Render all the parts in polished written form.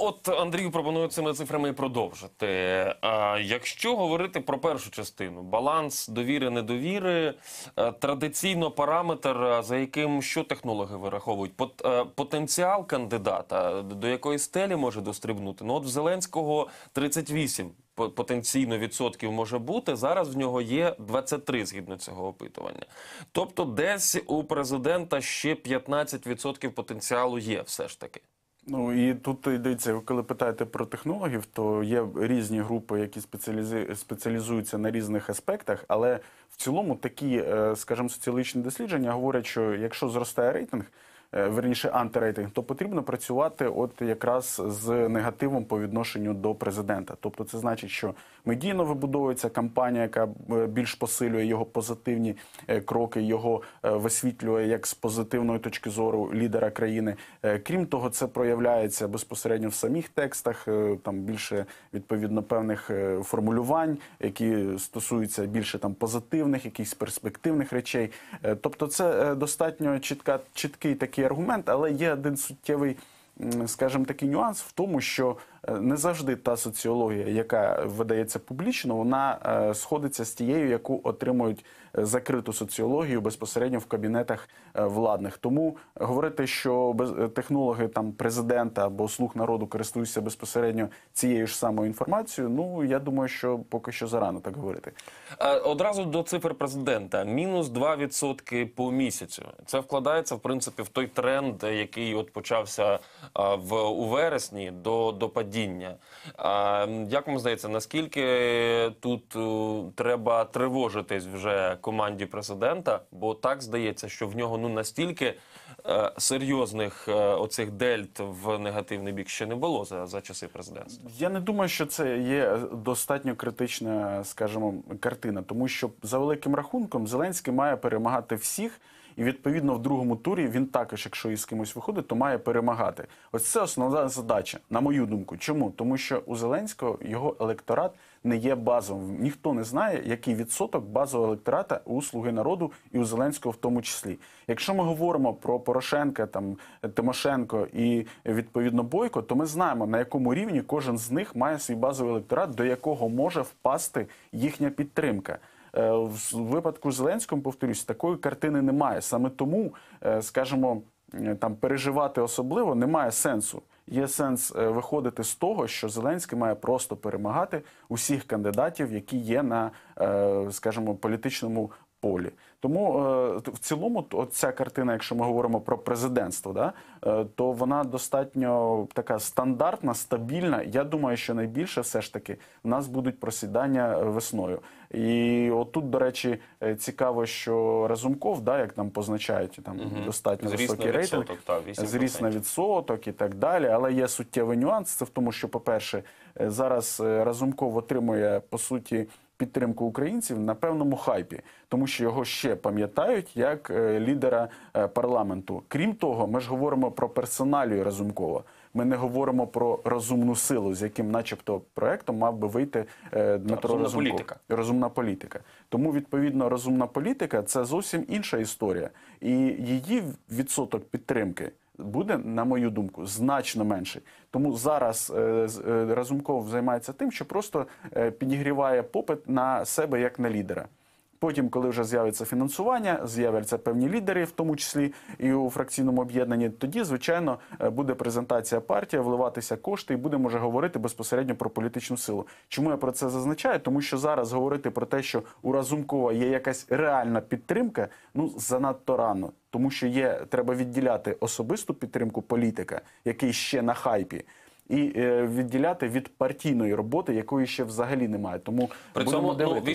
от Андрію пропоную цими цифрами і продовжити. Якщо говорити про першу частину, баланс довіри-недовіри, традиційно параметр, за яким що технологи вираховують? Потенціал кандидата, до якої стелі може дострибнути? Ну от в Зеленського 38 потенційно відсотків може бути, зараз в нього є 23 згідно цього опитування. Тобто десь у президента ще 15% потенціалу є все ж таки. Ну і тут йдеться, коли питаєте про технологів, то є різні групи, які спеціалізуються на різних аспектах, але в цілому такі, скажімо, соціологічні дослідження говорять, що якщо зростає рейтинг, верніше антирейтинг, то потрібно працювати от якраз з негативом по відношенню до президента. Тобто це значить, що медійно вибудовується кампанія, яка більш посилює його позитивні кроки, його висвітлює як з позитивної точки зору лідера країни. Крім того, це проявляється безпосередньо в самих текстах, там більше відповідно певних формулювань, які стосуються більше там позитивних, якихось перспективних речей. Тобто це достатньо чіткий такий аргумент, але є один суттєвий, скажімо, такий нюанс в тому, що не завжди та соціологія, яка видається публічно, вона сходиться з тією, яку отримують закриту соціологію безпосередньо в кабінетах владних. Тому говорити, що технологи там президента або слуг народу користуються безпосередньо цією ж самою інформацією, ну, я думаю, що поки що зарано так говорити. Одразу до цифр президента. Мінус 2% по місяцю. Це вкладається, в принципі, в той тренд, який от почався у вересні до падіння. Як вам здається, наскільки тут треба тривожитись вже команді президента? Бо так здається, що в нього настільки серйозних оцих дельт в негативний бік ще не було за часи президентства. Я не думаю, що це є достатньо критична, скажімо, картина, тому що за великим рахунком Зеленський має перемагати всіх, і відповідно в другому турі він також, якщо із кимось виходить, то має перемагати. Ось це основна задача, на мою думку. Чому? Тому що у Зеленського його електорат не є базовим. Ніхто не знає, який відсоток базового електората у «Слуги народу» і у Зеленського в тому числі. Якщо ми говоримо про Порошенка, там, Тимошенко і, відповідно, Бойко, то ми знаємо, на якому рівні кожен з них має свій базовий електорат, до якого може впасти їхня підтримка. В випадку з Зеленським, повторюсь, такої картини немає. Саме тому, скажімо, там переживати особливо немає сенсу. Є сенс виходити з того, що Зеленський має просто перемагати усіх кандидатів, які є на, скажімо, політичному полі. Тому в цілому ця картина, якщо ми говоримо про президентство, да, то вона достатньо така стандартна, стабільна. Я думаю, що найбільше все ж таки в нас будуть просідання весною. І отут, до речі, цікаво, що Разумков, да, як нам позначають, там достатньо високий рейтинг, зріс на відсоток і так далі. Але є суттєвий нюанс. Це в тому, що, по-перше, зараз Разумков отримує, по суті, підтримку українців на певному хайпі, тому що його ще пам'ятають як лідера парламенту. Крім того, ми ж говоримо про персоналію Разумкова. Ми не говоримо про розумну силу, з яким начебто проектом мав би вийти Дмитро Разумков. Розумна політика. Тому, відповідно, розумна політика – це зовсім інша історія. І її відсоток підтримки буде, на мою думку, значно менший. Тому зараз Разумков займається тим, що просто підігріває попит на себе як на лідера. Потім, коли вже з'явиться фінансування, з'являться певні лідери, в тому числі і у фракційному об'єднанні, тоді, звичайно, буде презентація партії, вливатися кошти і будемо вже говорити безпосередньо про політичну силу. Чому я про це зазначаю? Тому що зараз говорити про те, що у Разумкова є якась реальна підтримка, ну, занадто рано. Тому що треба відділяти особисту підтримку політика, який ще на хайпі, і відділяти від партійної роботи, якої ще взагалі немає. Тому при цьому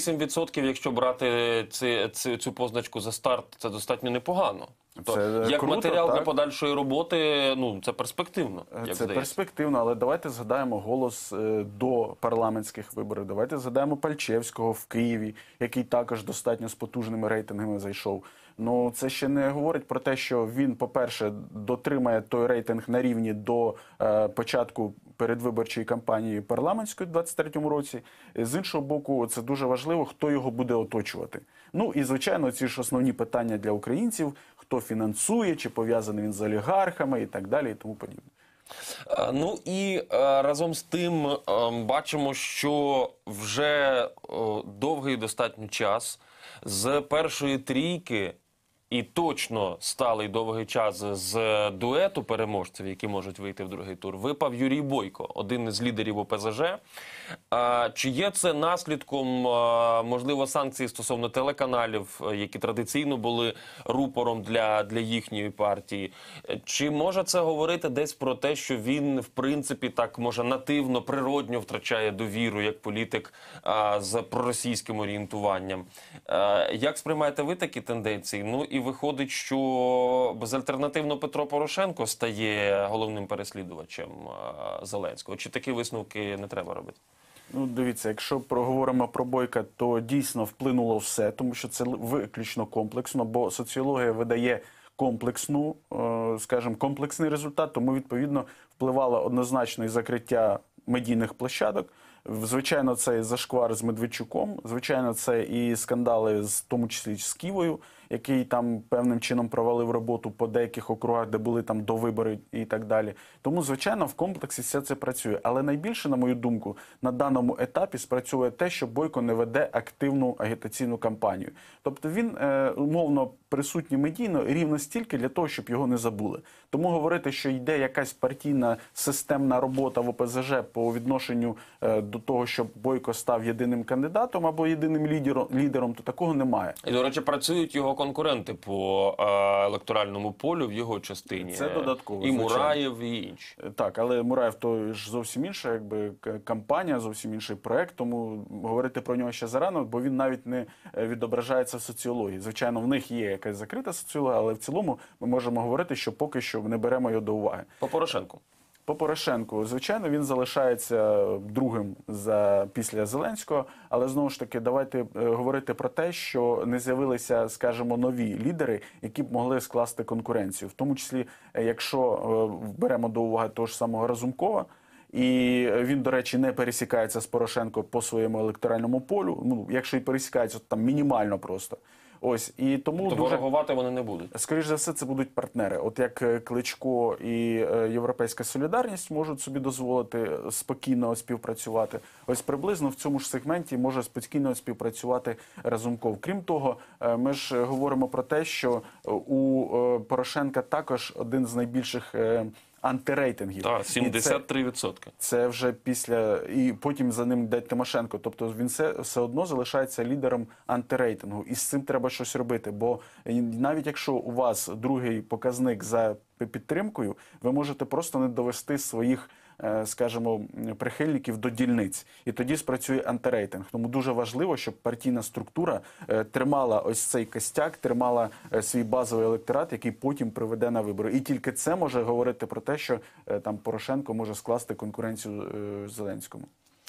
8%, якщо брати цю позначку за старт, це достатньо непогано. Це як круто, матеріал так? для подальшої роботи, ну, це перспективно. Це перспективно, але давайте згадаємо голос до парламентських виборів. Давайте згадаємо Пальчевського в Києві, який також достатньо з потужними рейтингами зайшов. Ну, це ще не говорить про те, що він, по-перше, дотримає той рейтинг на рівні до початку передвиборчої кампанії парламентської в 2023 році. З іншого боку, це дуже важливо, хто його буде оточувати. Ну і, звичайно, ці ж основні питання для українців, хто фінансує, чи пов'язаний він з олігархами і так далі і тому подібне. Ну і разом з тим бачимо, що вже довгий достатньо час з першої трійки і точно сталий довгий час з дуету переможців, які можуть вийти в другий тур, випав Юрій Бойко, один із лідерів ОПЗЖ. Чи є це наслідком, можливо, санкцій стосовно телеканалів, які традиційно були рупором для їхньої партії? Чи може це говорити десь про те, що він, в принципі, так, може, нативно, природньо втрачає довіру як політик з проросійським орієнтуванням? Як сприймаєте ви такі тенденції? Ну і виходить, що безальтернативно Петро Порошенко стає головним переслідувачем Зеленського. Чи такі висновки не треба робити? Ну, дивіться, якщо проговоримо про Бойка, то дійсно вплинуло все, тому що це виключно комплексно, бо соціологія видає комплексну, скажімо, комплексний результат, тому, відповідно, впливало однозначно і закриття медійних площадок. Звичайно, це і зашквар з Медведчуком, звичайно, це і скандали, в тому числі з Ківою, який там певним чином провалив роботу по деяких округах, де були там довибори і так далі. Тому, звичайно, в комплексі все це працює. Але найбільше, на мою думку, на даному етапі спрацьовує те, що Бойко не веде активну агітаційну кампанію. Тобто він, умовно, присутній медійно рівно стільки для того, щоб його не забули. Тому говорити, що йде якась партійна системна робота в ОПЗЖ по відношенню до того, щоб Бойко став єдиним кандидатом або єдиним лідером, то такого немає. І, до речі, працюють його конкуренти по електоральному полю в його частині. Це додатково, І звичайно. Мураєв, і інші. Так, але Мураєв то ж зовсім інша кампанія, зовсім інший проект, тому говорити про нього ще зарано, бо він навіть не відображається в соціології. Звичайно, в них є якась закрита соціологія, але в цілому ми можемо говорити, що поки що не беремо його до уваги. По Порошенку. По Порошенку, звичайно, він залишається другим після Зеленського, але знову ж таки, давайте говорити про те, що не з'явилися, скажімо, нові лідери, які б могли скласти конкуренцію. В тому числі, якщо беремо до уваги того ж самого Разумкова, і він, до речі, не пересікається з Порошенко по своєму електоральному полю, ну, якщо і пересікається, то там мінімально просто. Ось, і тому То ворогувати вони не будуть. Скоріше за все, це будуть партнери. От як Кличко і Європейська Солідарність можуть собі дозволити спокійно співпрацювати. Ось приблизно в цьому ж сегменті може спокійно співпрацювати Разумков. Крім того, ми ж говоримо про те, що у Порошенка також один з найбільших антирейтингів. Так, 73%. Це вже після, і потім за ним йде Тимошенко. Тобто він все одно залишається лідером антирейтингу. І з цим треба щось робити. Бо навіть якщо у вас другий показник за підтримкою, ви можете просто не довести своїх, скажімо, прихильників до дільниць. І тоді спрацює антирейтинг. Тому дуже важливо, щоб партійна структура тримала ось цей костяк, тримала свій базовий електорат, який потім приведе на вибори. І тільки це може говорити про те, що там Порошенко може скласти конкуренцію Зеленському.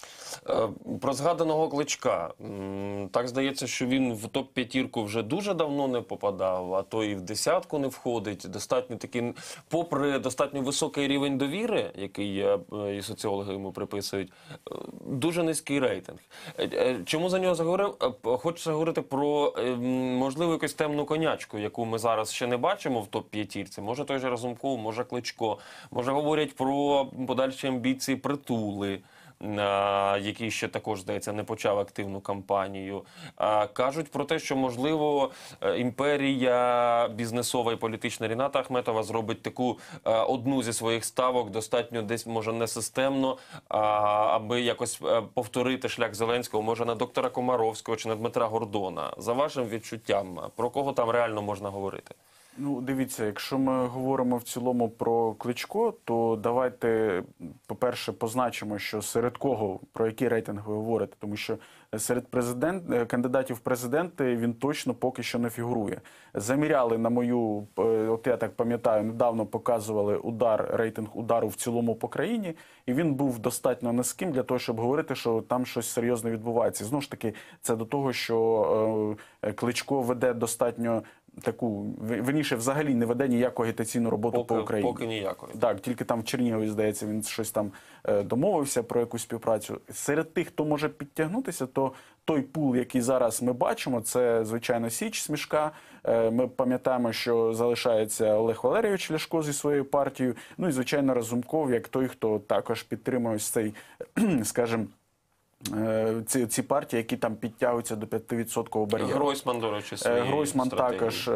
Про згаданого Кличка. Так здається, що він в топ-5 вже дуже давно не попадав, а то і в десятку не входить. Достатньо такий, попри достатньо високий рівень довіри, який і соціологи йому приписують, дуже низький рейтинг. Чому за нього заговорив? Хочеться говорити про, можливо, якусь темну конячку, яку ми зараз ще не бачимо в топ-5. Може той же Разумков, може Кличко. Може говорять про подальші амбіції Притули, який ще також, здається, не почав активну кампанію. Кажуть про те, що, можливо, імперія бізнесова і політична Ріната Ахметова зробить таку одну зі своїх ставок, достатньо десь, може, не системно, аби якось повторити шлях Зеленського, може, на доктора Комаровського чи на Дмитра Гордона. За вашим відчуттям, про кого там реально можна говорити? Ну, дивіться, якщо ми говоримо в цілому про Кличко, то давайте, по-перше, позначимо, що серед кого, про який рейтинг ви говорите, тому що серед кандидатів в президенти він точно поки що не фігурує. Заміряли на мою, от я так пам'ятаю, недавно показували рейтинг удару в цілому по країні, і він був достатньо низьким для того, щоб говорити, що там щось серйозне відбувається. Знову ж таки, це до того, що Кличко веде достатньо таку, верніше, взагалі не веде ніяку агітаційну роботу по Україні. Поки ніякої. Так, тільки там в Чернігові, здається, він щось там домовився про якусь співпрацю. Серед тих, хто може підтягнутися, то той пул, який зараз ми бачимо, це, звичайно, Січ з Мішка. Ми пам'ятаємо, що залишається Олег Валерійович Ляшко зі своєю партією. Ну і, звичайно, Разумков, як той, хто також підтримує ось цей, скажімо, ці партії, які там підтягуються до 5% бар'єру. Гройсман, до речі, своєю Гройсман стратегією. також,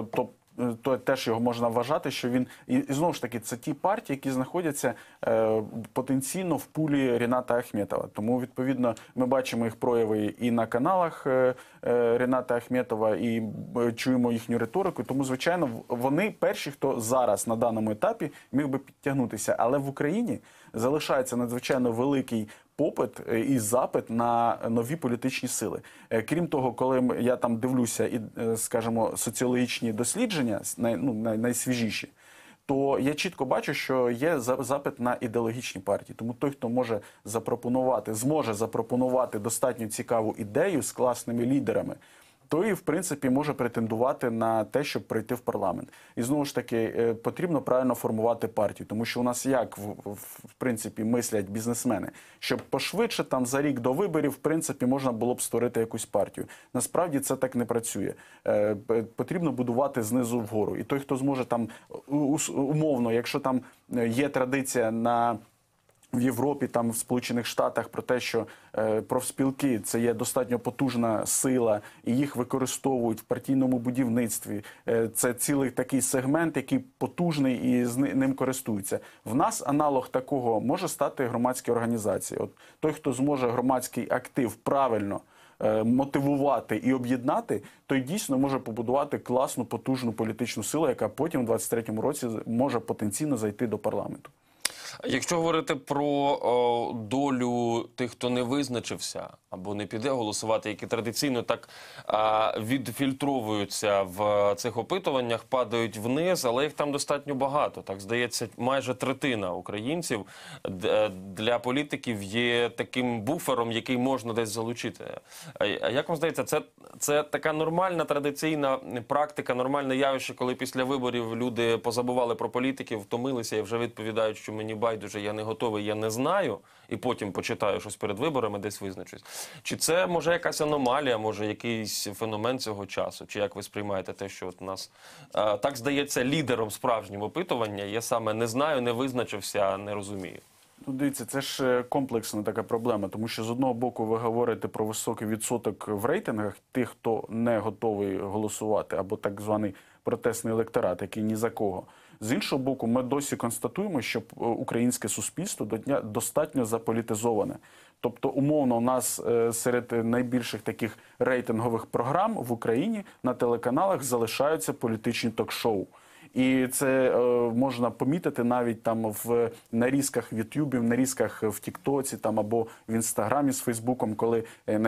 то теж його можна вважати, що він, і знову ж таки, це ті партії, які знаходяться потенційно в пулі Ріната Ахметова. Тому, відповідно, ми бачимо їх прояви і на каналах Ріната Ахметова, і чуємо їхню риторику. Тому, звичайно, вони перші, хто зараз на даному етапі міг би підтягнутися. Але в Україні залишається надзвичайно великий попит і запит на нові політичні сили. Крім того, коли я там дивлюся і, скажімо, соціологічні дослідження, найсвіжіші, то я чітко бачу, що є запит на ідеологічні партії. Тому той, хто може запропонувати, зможе запропонувати достатньо цікаву ідею з класними лідерами, той, в принципі, може претендувати на те, щоб пройти в парламент. І, знову ж таки, потрібно правильно формувати партію. Тому що у нас як, в принципі, мислять бізнесмени? Щоб пошвидше, там, за рік до виборів, в принципі, можна було б створити якусь партію. Насправді це так не працює. Потрібно будувати знизу вгору. І той, хто зможе там, умовно, якщо там є традиція в Європі, там в Сполучених Штатах про те, що профспілки – це є достатньо потужна сила, і їх використовують в партійному будівництві. Це цілий такий сегмент, який потужний і ним користуються. В нас аналог такого може стати громадські організації. От той, хто зможе громадський актив правильно мотивувати і об'єднати, той дійсно може побудувати класну, потужну політичну силу, яка потім у 2023 році може потенційно зайти до парламенту. Якщо говорити про долю тих, хто не визначився або не піде голосувати, які традиційно так відфільтровуються в цих опитуваннях, падають вниз, але їх там достатньо багато. Так, здається, майже третина українців для політиків є таким буфером, який можна десь залучити. Як вам здається, це така нормальна традиційна практика, нормальне явище, коли після виборів люди позабували про політиків, втомилися і вже відповідають, що мені байдуже, я не готовий, я не знаю, і потім почитаю щось перед виборами, десь визначусь. Чи це, може, якась аномалія, може, якийсь феномен цього часу? Чи як ви сприймаєте те, що от у нас, так здається, лідером справжнім опитування є саме «не знаю, не визначився, не розумію»? Ну, дивіться, це ж комплексна така проблема, тому що з одного боку ви говорите про високий відсоток в рейтингах тих, хто не готовий голосувати, або так званий протестний електорат, який ні за кого. З іншого боку, ми досі констатуємо, що українське суспільство достатньо заполітизоване. Тобто, умовно, у нас серед найбільших таких рейтингових програм в Україні на телеканалах залишаються політичні ток-шоу. І це можна помітити навіть там в нарізках в Ютубі, в нарізках в Тіктоці там, або в Інстаграмі з Фейсбуком, коли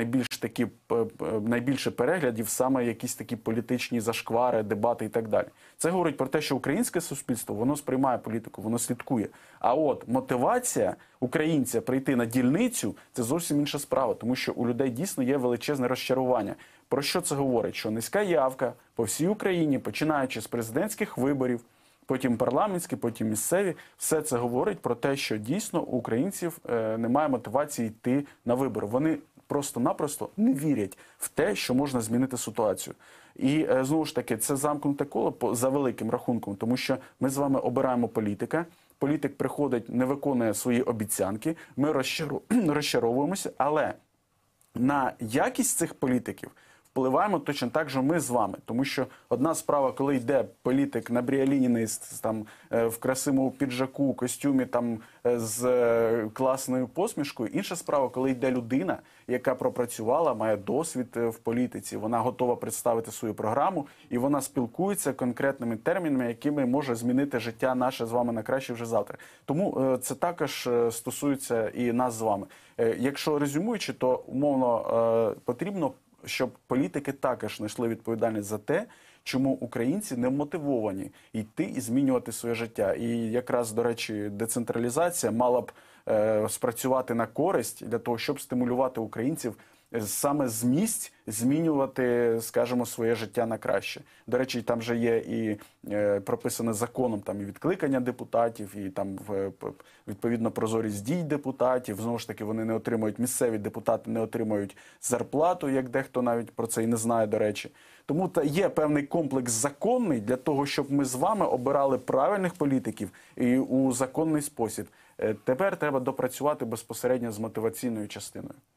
найбільше переглядів саме якісь такі політичні зашквари, дебати і так далі. Це говорить про те, що українське суспільство, воно сприймає політику, воно слідкує. А от мотивація українця прийти на дільницю – це зовсім інша справа, тому що у людей дійсно є величезне розчарування. Про що це говорить? Що низька явка по всій Україні, починаючи з президентських виборів, потім парламентські, потім місцеві, все це говорить про те, що дійсно у українців немає мотивації йти на вибори. Вони просто-напросто не вірять в те, що можна змінити ситуацію. І, знову ж таки, це замкнуте коло за великим рахунком, тому що ми з вами обираємо політика, політик приходить, не виконує свої обіцянки, ми розчаровуємося, але на якість цих політиків впливаємо точно так же ми з вами. Тому що одна справа, коли йде політик набріалініний там, в красивому піджаку, костюмі там, з класною посмішкою. Інша справа, коли йде людина, яка пропрацювала, має досвід в політиці, вона готова представити свою програму, і вона спілкується конкретними термінами, якими може змінити життя наше з вами на краще вже завтра. Тому це також стосується і нас з вами. Якщо резюмуючи, то умовно потрібно, щоб політики також знайшли відповідальність за те, чому українці не мотивовані йти і змінювати своє життя. І якраз, до речі, децентралізація мала б спрацювати на користь для того, щоб стимулювати українців саме з місць змінювати, скажімо, своє життя на краще. До речі, там же є і прописане законом там і відкликання депутатів, і там відповідно прозорість дій депутатів. Знову ж таки, вони не отримують, місцеві депутати не отримують зарплату, як дехто навіть про це і не знає, до речі. Тому є певний комплекс законний для того, щоб ми з вами обирали правильних політиків і у законний спосіб. Тепер треба допрацювати безпосередньо з мотиваційною частиною.